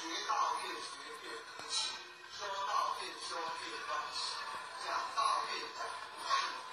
学道越学越客气，说道越说越高兴，讲道越讲越顺。